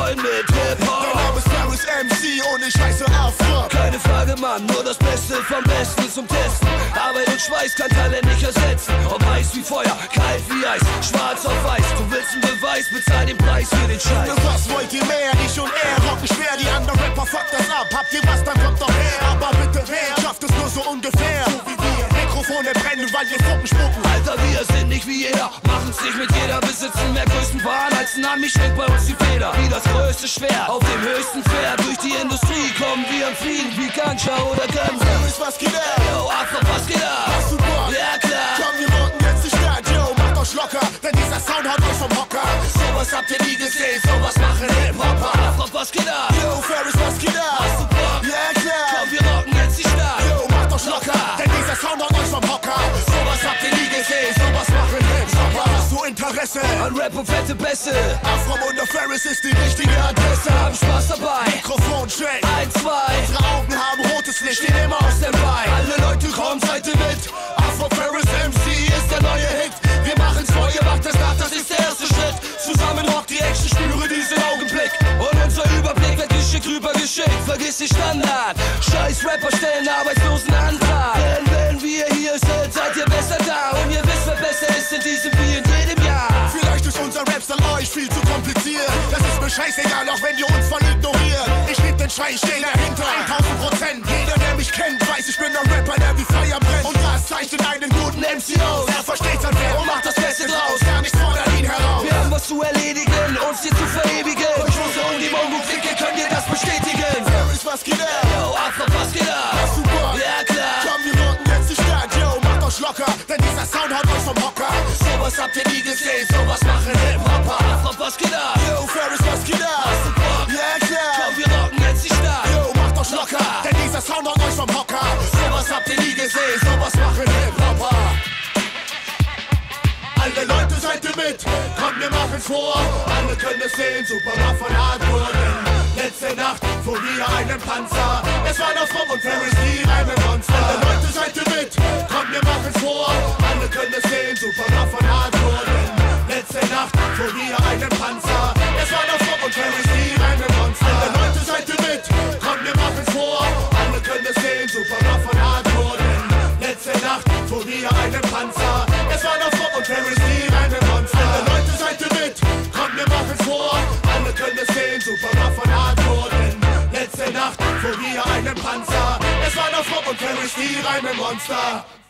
wollen mit Hip-Hop. Mein Name ist Ferris MC und ich heiße Afro. Keine Frage, Mann, nur das Beste vom Besten zum Testen. Arbeit und Schweiß kann Talent nicht ersetzen. Ob heiß wie Feuer, kalt wie Eis, schwarz auf weiß. Du willst einen Beweis, bezahl den Preis für den Scheiß. Was wollt ihr mehr? Ich und er rocken schwer. Die anderen Rapper fuckt das ab. Habt ihr was, dann kommt doch her. Aber bitte wer schafft es nur so ungefähr? So wie wir. Mikrofone brennen, weil wir Fucken spucken. Alter, wir sind nicht wie jeder, machen's nicht mit jeder. Besitzen mehr Größenwahn als ein Ami, schwingt bei uns die Feder. Wie das größte Schwert auf dem höchsten Pferd. Durch die Industrie kommen wir am Fliegen wie Ganja oder Guns. Ferris, was geht ab? Yo, Afro, was geht ab? Hast du Bock? Ja, klar. Komm, wir rocken jetzt die Stadt. Yo, macht euch locker, denn dieser Sound haut euch vom Hocker. Sowas habt ihr nie gesehen, sowas machen Hip-Hopper. Afro, was geht ab? Yo, Ferris, was geht ab? Hast du Bock? Ja, klar. Komm, wir rocken jetzt die Stadt. Yo, macht euch locker, denn dieser Sound haut euch vom Hocker. Sowas habt ihr nie gesehen, sowas machen Hip-Hopper. Hast du Interesse An Rap und fette Bässe? Afro und der Ferris ist die richtige Adresse. Haben Spaß dabei. Mikrofon check. 1, 2. Unsere Augen haben rotes Licht. Stehen immer auf Standby. Alle Leute kommen, seid ihr mit. Afro Ferris MC ist der neue Hit. Wir machen's vor, ihr macht es nach, das ist der erste Schritt. Zusammen rockt die Action, spüre diesen Augenblick. Und unser Überblick wird geschickt rübergeschickt. Vergiss die Standard. Scheiß Rapper stellen Arbeitslosenantrag. Denn wenn wir hier sind, seid ihr besser da. Und ihr wisst, wer besser ist in diesem wie in jedem Jahr. Vielleicht ist unser Rap-Style euch viel zu kompliziert. Das ist mir scheißegal, auch wenn ihr uns voll ignoriert. Ich lieb den Schrei, ich steh dahinter, 1000%. Jeder, der mich kennt, weiß, ich bin ein Rapper, der wie Feuer brennt. Und das zeichnet einen guten MC aus. Er versteht's an wer und macht das Beste draus. Gar nicht fordert ihn heraus. Wir haben was zu erledigen, uns hier zu verewigen. Durch Hose und die Mongo-Clique könnt ihr das bestätigen. Ferris, was geht ab? Yo, Afro, was geht ab? Hast du Bock? Ja, klar. Komm, wir rocken jetzt die Stadt. Yo, macht euch locker, denn dieser Sound haut euch vom Hocker. Sowas habt ihr nie gesehen, sowas machen Hip-Hopper. Afro, was geht ab? Yo, Ferris, was geht ab? Hast du Bock? Ja, klar. Komm, wir rocken jetzt die Stadt. Yo, macht euch locker, denn dieser Sound haut euch vom Hocker. Sowas habt ihr nie gesehen, sowas machen Hip-Hopper. Alle Leute, seid ihr mit? Kommt, wir machen's vor. Alle können es sehen, super war von Hardcore. Denn letzte Nacht fuhr wieder einen Panzer. Es war noch Fromm und Ferris, die Reimemonster. Alle Leute, seid ihr mit? Kommt, wir machen's vor. Alle können es sehen, super war von Hardcore. Denn letzte Nacht fuhr wieder einen Panzer. Es war noch Fromm und Ferris, die Reimemonster. Alle Leute, seid ihr mit? Kommt, wir machen's vor. Alle können es sehen, super war von Hardcore. Denn letzte Nacht fuhr wieder einen Panzer. Es war noch Fromm und Ferris, die Reimemonster. Alle Leute, seid ihr mit? Kommt, wir machen's vor. Alle können es sehen, super war von Hardcore. Denn letzte Nacht fuhr wieder einen Panzer. Es war noch Fromm und Ferris, die Reimemonster.